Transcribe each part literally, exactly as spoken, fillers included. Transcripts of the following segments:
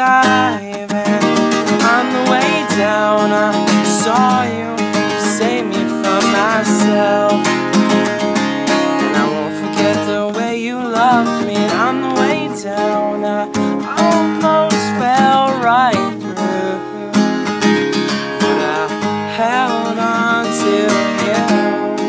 diving. On the way down I saw you, you saved me from myself. And I won't forget the way you loved me. And on the way down I almost fell right through, but I held on to you.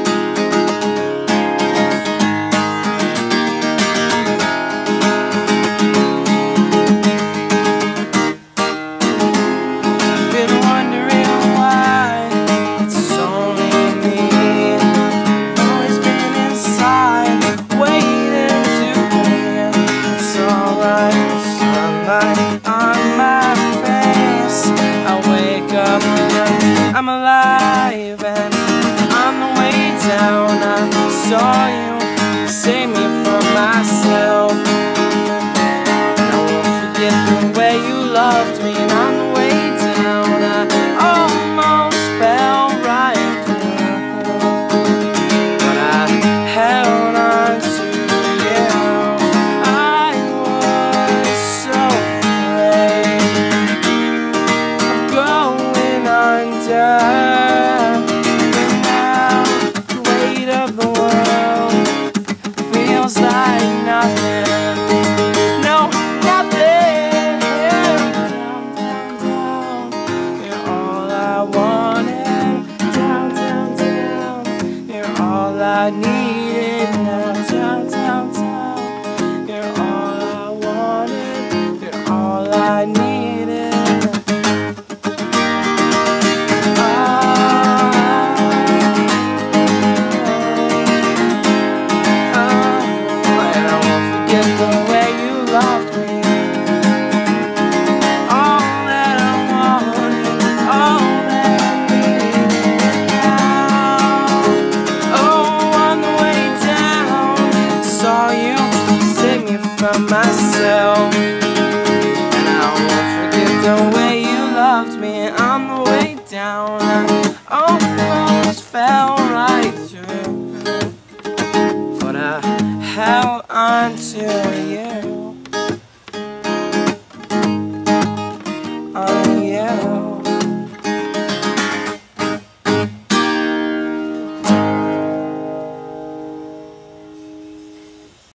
I'm alive, and on the way down I saw you, save me from myself. And I won't forget the way you loved me. And on the way down I almost fell right through, but I held on to you. I was so afraid of going under. And now the weight of the world feels like nothing. No, nothing. Down, down, down. You're all I wanted. Down, down, down. You're all I needed. Now down, down, down. You're all I wanted. You're all I needed.